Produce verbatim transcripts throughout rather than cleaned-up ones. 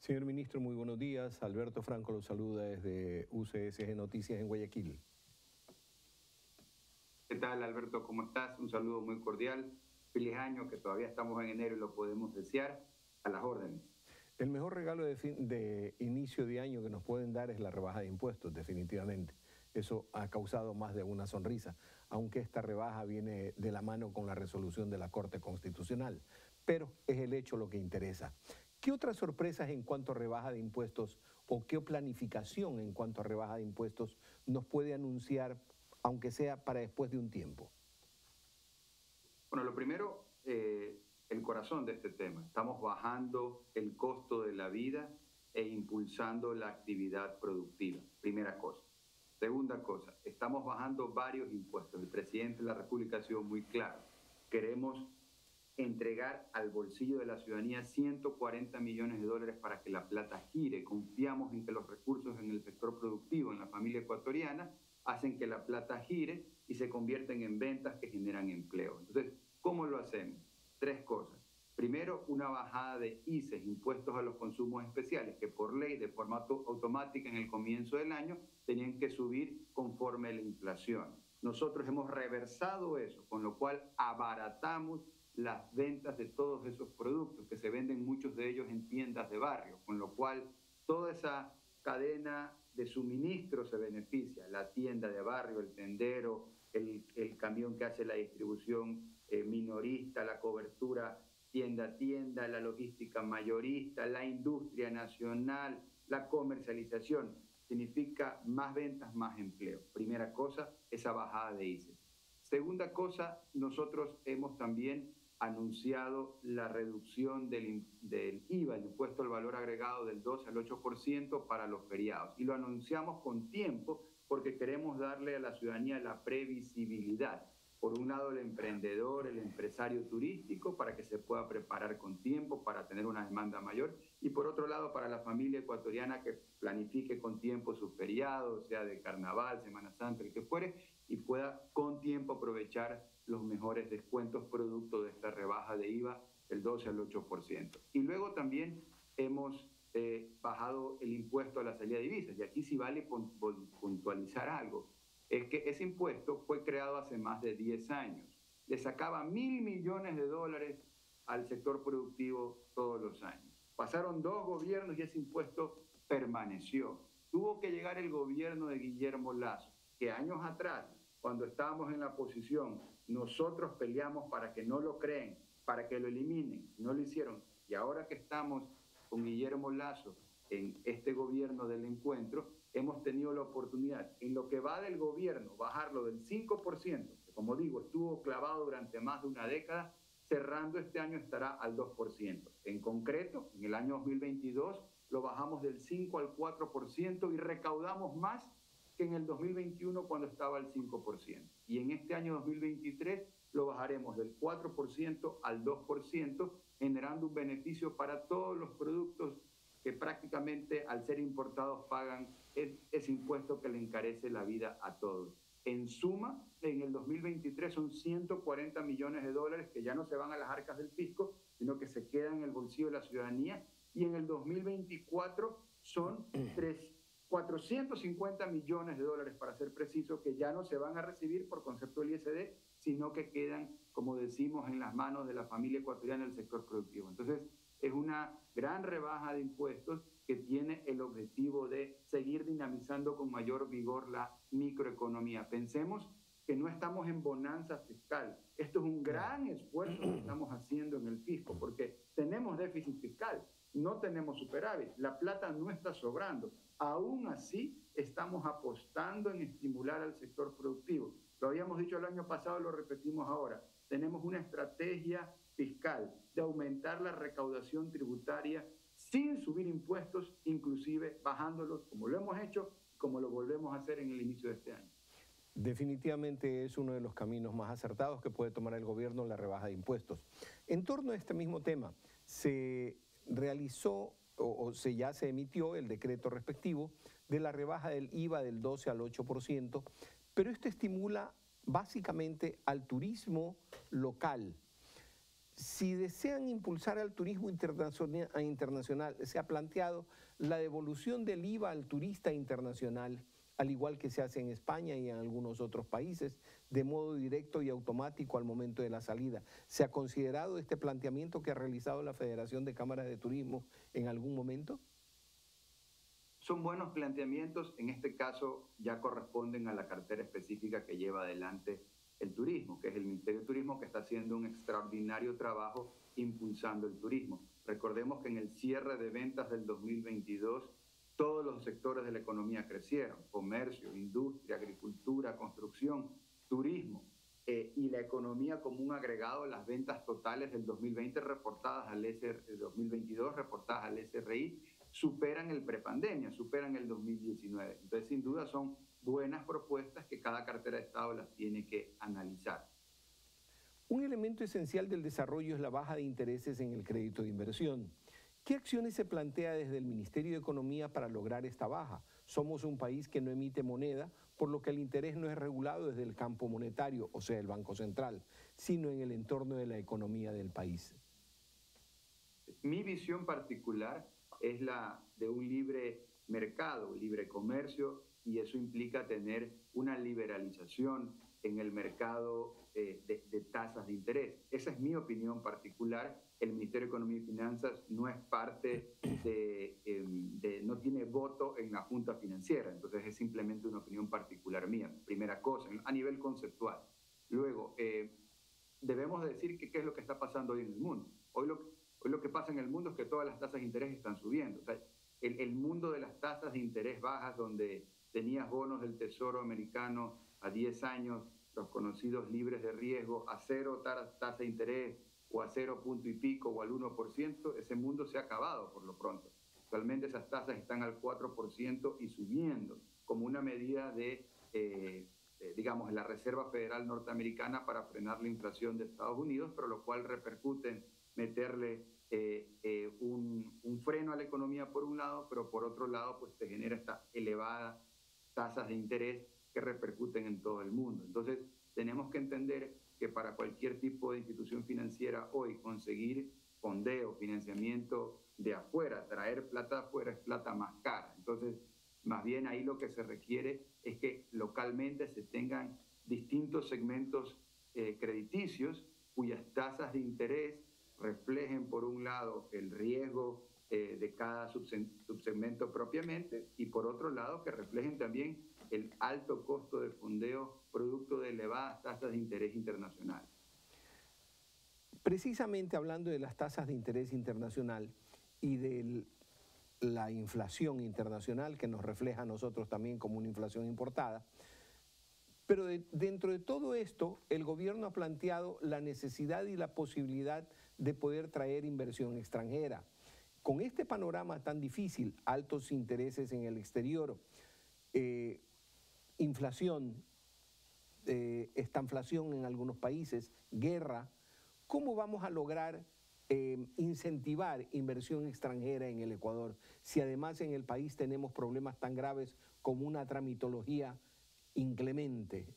Señor ministro, muy buenos días. Alberto Franco lo saluda desde U C S G Noticias en Guayaquil. ¿Qué tal, Alberto? ¿Cómo estás? Un saludo muy cordial. Feliz año, que todavía estamos en enero y lo podemos desear. A las órdenes. El mejor regalo de, fin, de inicio de año que nos pueden dar es la rebaja de impuestos, definitivamente. Eso ha causado más de una sonrisa, aunque esta rebaja viene de la mano con la resolución de la Corte Constitucional. Pero es el hecho lo que interesa. ¿Qué otras sorpresas en cuanto a rebaja de impuestos o qué planificación en cuanto a rebaja de impuestos nos puede anunciar, aunque sea para después de un tiempo? Bueno, lo primero, eh, el corazón de este tema. Estamos bajando el costo de la vida e impulsando la actividad productiva. Primera cosa. Segunda cosa, estamos bajando varios impuestos. El presidente de la República ha sido muy claro. Queremos entregar al bolsillo de la ciudadanía ciento cuarenta millones de dólares para que la plata gire. Confiamos en que los recursos en el sector productivo, en la familia ecuatoriana, hacen que la plata gire y se convierten en ventas que generan empleo. Entonces, ¿cómo lo hacemos? Tres cosas. Primero, una bajada de I C E S, impuestos a los consumos especiales, que por ley, de forma automática en el comienzo del año, tenían que subir conforme a la inflación. Nosotros hemos reversado eso, con lo cual abaratamos las ventas de todos esos productos, que se venden muchos de ellos en tiendas de barrio, con lo cual toda esa cadena de suministro se beneficia, la tienda de barrio, el tendero, el, el camión que hace la distribución eh, minorista, la cobertura tienda a tienda, la logística mayorista, la industria nacional, la comercialización, significa más ventas, más empleo. Primera cosa, esa bajada de I C E S. Segunda cosa, nosotros hemos también anunciado la reducción del, del I V A, el impuesto al valor agregado, del doce al ocho por ciento para los feriados. Y lo anunciamos con tiempo porque queremos darle a la ciudadanía la previsibilidad. Por un lado, el emprendedor, el empresario turístico, para que se pueda preparar con tiempo, para tener una demanda mayor. Y por otro lado, para la familia ecuatoriana que planifique con tiempo sus feriados, sea de carnaval, Semana Santa, el que fuere, y pueda con tiempo aprovechar los mejores descuentos producto de esta rebaja de I V A del doce al ocho por ciento. Y luego también hemos eh, bajado el impuesto a la salida de divisas. Y aquí sí vale puntualizar algo. Es que ese impuesto fue creado hace más de diez años. Le sacaba mil millones de dólares al sector productivo todos los años. Pasaron dos gobiernos y ese impuesto permaneció. Tuvo que llegar el gobierno de Guillermo Lasso, que años atrás, cuando estábamos en la oposición, nosotros peleamos para que no lo creen, para que lo eliminen, no lo hicieron. Y ahora que estamos con Guillermo Lasso en este gobierno del encuentro, hemos tenido la oportunidad, en lo que va del gobierno, bajarlo del cinco por ciento, que como digo, estuvo clavado durante más de una década, cerrando este año estará al dos por ciento. En concreto, en el año dos mil veintidós lo bajamos del cinco al cuatro por ciento y recaudamos más que en el dos mil veintiuno cuando estaba al cinco por ciento. Y en este año dos mil veintitrés lo bajaremos del cuatro por ciento al dos por ciento, generando un beneficio para todos los productos que prácticamente al ser importados pagan ese impuesto que le encarece la vida a todos. En suma, en el dos mil veintitrés son ciento cuarenta millones de dólares que ya no se van a las arcas del fisco, sino que se quedan en el bolsillo de la ciudadanía. Y en el dos mil veinticuatro son cuatrocientos cincuenta millones de dólares, para ser preciso, que ya no se van a recibir por concepto del I S D, sino que quedan, como decimos, en las manos de la familia ecuatoriana del sector productivo. Entonces, es una gran rebaja de impuestos que tiene el objetivo de seguir dinamizando con mayor vigor la microeconomía. Pensemos que no estamos en bonanza fiscal. Esto es un gran esfuerzo que estamos haciendo en el fisco, porque tenemos déficit fiscal, no tenemos superávit, la plata no está sobrando. Aún así, estamos apostando en estimular al sector productivo. Lo habíamos dicho el año pasado, lo repetimos ahora. Tenemos una estrategia fiscal de aumentar la recaudación tributaria sin subir impuestos, inclusive bajándolos, como lo hemos hecho, como lo volvemos a hacer en el inicio de este año. Definitivamente es uno de los caminos más acertados que puede tomar el gobierno, la rebaja de impuestos. En torno a este mismo tema, se realizó o, o se ya se emitió el decreto respectivo de la rebaja del I V A del doce al ocho por ciento, pero esto estimula básicamente al turismo local. Si desean impulsar al turismo internacional, internacional, se ha planteado la devolución del I V A al turista internacional, al igual que se hace en España y en algunos otros países, de modo directo y automático al momento de la salida. ¿Se ha considerado este planteamiento que ha realizado la Federación de Cámaras de Turismo en algún momento? Son buenos planteamientos, en este caso ya corresponden a la cartera específica que lleva adelante el turismo, que es el Ministerio de Turismo, que está haciendo un extraordinario trabajo impulsando el turismo. Recordemos que en el cierre de ventas del dos mil veintidós, todos los sectores de la economía crecieron: comercio, industria, agricultura, construcción, turismo, eh, y la economía como un agregado, las ventas totales del dos mil veinte reportadas al S R, dos mil veintidós reportadas al S R I, superan el prepandemia, superan el dos mil diecinueve. Entonces, sin duda, son buenas propuestas que cada cartera de Estado las tiene que analizar. Un elemento esencial del desarrollo es la baja de intereses en el crédito de inversión. ¿Qué acciones se plantea desde el Ministerio de Economía para lograr esta baja? Somos un país que no emite moneda, por lo que el interés no es regulado desde el campo monetario, o sea, el Banco Central, sino en el entorno de la economía del país. Mi visión particular es la de un libre mercado, libre comercio, y eso implica tener una liberalización en el mercado eh, de, de tasas de interés. Esa es mi opinión particular. El Ministerio de Economía y Finanzas no es parte de, eh, de, no tiene voto en la Junta Financiera, entonces es simplemente una opinión particular mía, primera cosa, a nivel conceptual. Luego, eh, debemos decir que qué es lo que está pasando hoy en el mundo. Hoy lo, hoy lo que pasa en el mundo es que todas las tasas de interés están subiendo. O sea, el, el mundo de las tasas de interés bajas, donde tenías bonos del Tesoro americano a diez años, los conocidos libres de riesgo, a cero tasa de interés, o a cero punto y pico, o al uno por ciento, ese mundo se ha acabado por lo pronto. Actualmente esas tasas están al cuatro por ciento y subiendo, como una medida de, eh, de, digamos, la Reserva Federal Norteamericana para frenar la inflación de Estados Unidos, pero lo cual repercute en meterle eh, eh, un, un freno a la economía por un lado, pero por otro lado pues te genera esta elevada tasas de interés que repercuten en todo el mundo. Entonces, tenemos que entender que para cualquier tipo de institución financiera hoy conseguir fondeo, financiamiento de afuera, traer plata de afuera es plata más cara. Entonces, más bien ahí lo que se requiere es que localmente se tengan distintos segmentos eh, crediticios cuyas tasas de interés reflejen por un lado el riesgo eh, de cada subsegmento propiamente y por otro lado que reflejen también el alto costo de fondeo producto de elevadas tasas de interés internacional. Precisamente hablando de las tasas de interés internacional y de la inflación internacional que nos refleja a nosotros también como una inflación importada, pero de, dentro de todo esto el gobierno ha planteado la necesidad y la posibilidad de poder traer inversión extranjera. Con este panorama tan difícil, altos intereses en el exterior, eh, inflación, eh, estanflación en algunos países, guerra, ¿cómo vamos a lograr eh, incentivar inversión extranjera en el Ecuador si además en el país tenemos problemas tan graves como una tramitología inclemente?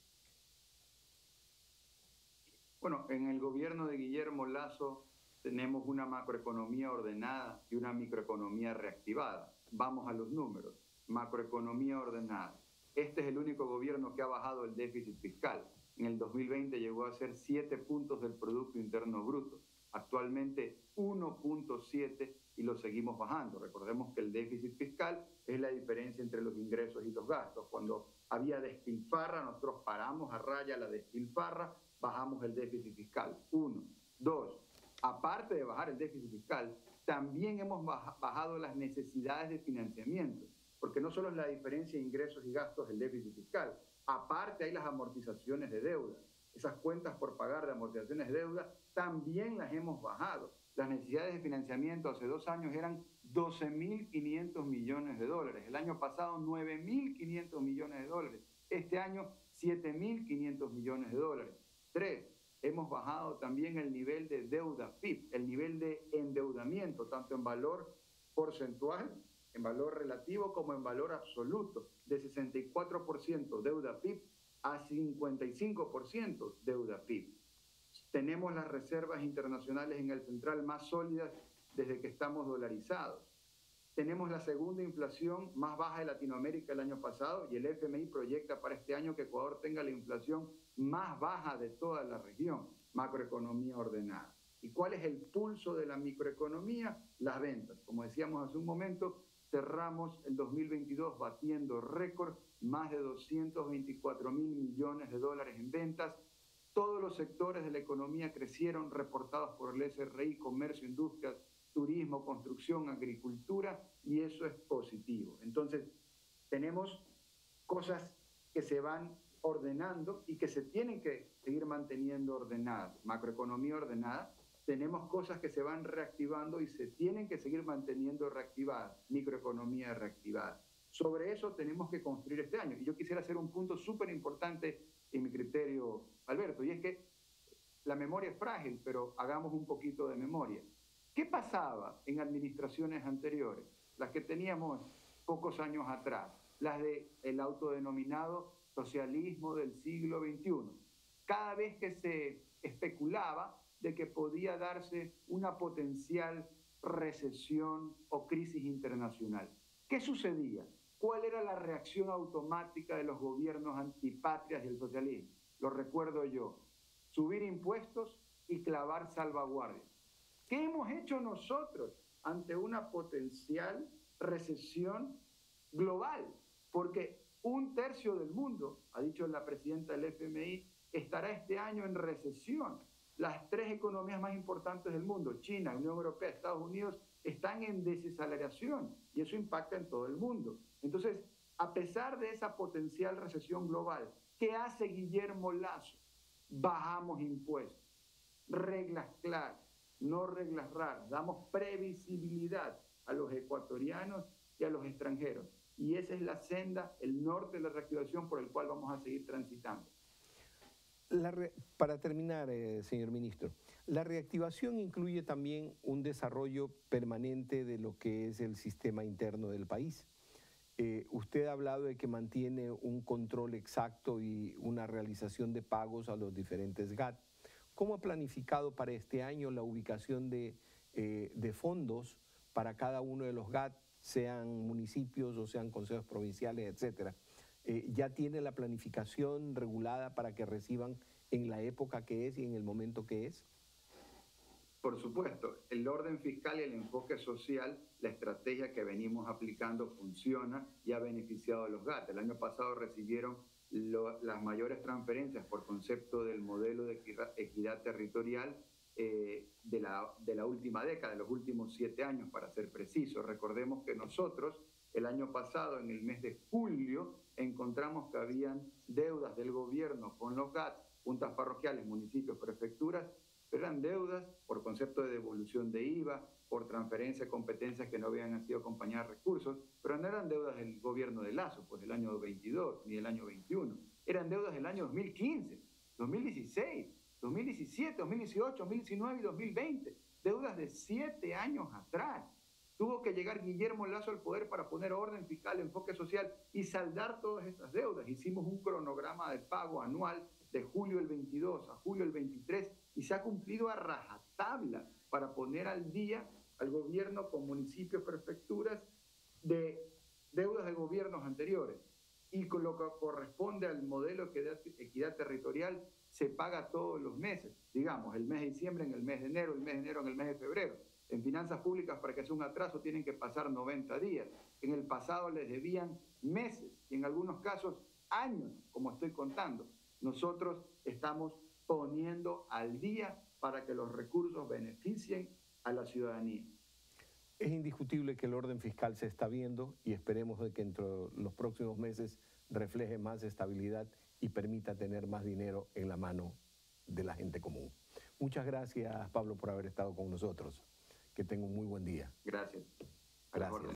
Bueno, en el gobierno de Guillermo Lasso tenemos una macroeconomía ordenada y una microeconomía reactivada. Vamos a los números. Macroeconomía ordenada. Este es el único gobierno que ha bajado el déficit fiscal. En el dos mil veinte llegó a ser siete puntos del Producto Interno Bruto. Actualmente uno punto siete y lo seguimos bajando. Recordemos que el déficit fiscal es la diferencia entre los ingresos y los gastos. Cuando había despilfarra, nosotros paramos a raya la despilfarra, bajamos el déficit fiscal. Uno. Dos. Aparte de bajar el déficit fiscal, también hemos bajado las necesidades de financiamiento. Porque no solo es la diferencia de ingresos y gastos del déficit fiscal, aparte hay las amortizaciones de deuda. Esas cuentas por pagar de amortizaciones de deuda también las hemos bajado. Las necesidades de financiamiento hace dos años eran doce mil quinientos millones de dólares. El año pasado nueve mil quinientos millones de dólares. Este año siete mil quinientos millones de dólares. Tres, hemos bajado también el nivel de deuda P I B, el nivel de endeudamiento, tanto en valor porcentual, en valor relativo como en valor absoluto, de sesenta y cuatro por ciento deuda P I B a cincuenta y cinco por ciento deuda P I B. Tenemos las reservas internacionales en el central más sólidas desde que estamos dolarizados. Tenemos la segunda inflación más baja de Latinoamérica el año pasado y el F M I proyecta para este año que Ecuador tenga la inflación más baja de toda la región. Macroeconomía ordenada. ¿Y cuál es el pulso de la microeconomía? Las ventas. Como decíamos hace un momento, cerramos el dos mil veintidós batiendo récord, más de doscientos veinticuatro mil millones de dólares en ventas. Todos los sectores de la economía crecieron, reportados por el S R I, comercio, industria, turismo, construcción, agricultura, y eso es positivo. Entonces, tenemos cosas que se van ordenando y que se tienen que seguir manteniendo ordenadas. Macroeconomía ordenada. Tenemos cosas que se van reactivando y se tienen que seguir manteniendo reactivadas. Microeconomía reactivada. Sobre eso tenemos que construir este año. Y yo quisiera hacer un punto súper importante en mi criterio, Alberto, y es que la memoria es frágil, pero hagamos un poquito de memoria. ¿Qué pasaba en administraciones anteriores? Las que teníamos pocos años atrás, las del autodenominado socialismo del siglo veintiuno. Cada vez que se especulaba de que podía darse una potencial recesión o crisis internacional, ¿qué sucedía? ¿Cuál era la reacción automática de los gobiernos antipatrias del socialismo? Lo recuerdo yo, subir impuestos y clavar salvaguardias. ¿Qué hemos hecho nosotros ante una potencial recesión global? Porque un tercio del mundo, ha dicho la presidenta del F M I, estará este año en recesión. Las tres economías más importantes del mundo, China, Unión Europea, Estados Unidos, están en desaceleración y eso impacta en todo el mundo. Entonces, a pesar de esa potencial recesión global, ¿qué hace Guillermo Lasso? Bajamos impuestos, reglas claras, no reglas raras, damos previsibilidad a los ecuatorianos y a los extranjeros. Y esa es la senda, el norte de la reactivación por el cual vamos a seguir transitando. La re... Para terminar, eh, señor ministro, la reactivación incluye también un desarrollo permanente de lo que es el sistema interno del país. Eh, usted ha hablado de que mantiene un control exacto y una realización de pagos a los diferentes G A T. ¿Cómo ha planificado para este año la ubicación de, eh, de fondos para cada uno de los G A T, sean municipios o sean consejos provinciales, etcétera? Eh, ¿Ya tiene la planificación regulada para que reciban en la época que es y en el momento que es? Por supuesto, el orden fiscal y el enfoque social, la estrategia que venimos aplicando funciona y ha beneficiado a los G A T. El año pasado recibieron lo, las mayores transferencias por concepto del modelo de equidad, equidad territorial eh, de, la, de la última década, de los últimos siete años, para ser preciso. Recordemos que nosotros, el año pasado, en el mes de julio, encontramos que habían deudas del gobierno con los G A T, juntas parroquiales, municipios, prefecturas, pero eran deudas por concepto de devolución de I V A, por transferencia de competencias que no habían sido acompañadas de recursos, pero no eran deudas del gobierno de Lasso, pues del año veintidós, ni del año veintiuno. Eran deudas del año dos mil quince, dos mil dieciséis, dos mil diecisiete, dos mil dieciocho, dos mil diecinueve y dos mil veinte. Deudas de siete años atrás. Tuvo que llegar Guillermo Lasso al poder para poner orden fiscal, enfoque social y saldar todas estas deudas. Hicimos un cronograma de pago anual de julio del veintidós a julio del veintitrés y se ha cumplido a rajatabla para poner al día al gobierno con municipios, prefecturas de deudas de gobiernos anteriores. Y con lo que corresponde al modelo de equidad territorial, se paga todos los meses, digamos, el mes de diciembre en el mes de enero, el mes de enero en el mes de febrero. En finanzas públicas, para que sea un atraso, tienen que pasar noventa días. En el pasado les debían meses y en algunos casos años, como estoy contando. Nosotros estamos poniendo al día para que los recursos beneficien a la ciudadanía. Es indiscutible que el orden fiscal se está viendo y esperemos de que entre los próximos meses refleje más estabilidad y permita tener más dinero en la mano de la gente común. Muchas gracias, Pablo, por haber estado con nosotros. Que tenga un muy buen día. Gracias. Gracias.